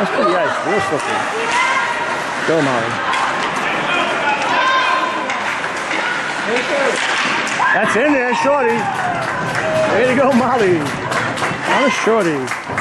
That's pretty nice. Real slippery. Go, Molly. That's in there, shorty. Way to go, Molly. On a shorty.